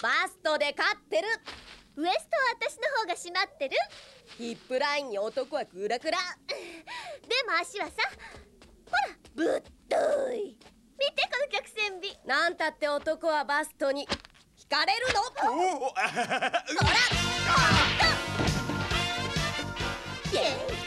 バストで勝ってる。 ウエストは私の方が締まってる。 ヒップラインに男はクラクラ。 でも足はさ、ほらぶっとい。見てこの曲線美。 なんたって男はバストに惹かれるの。ほら、イエーイ。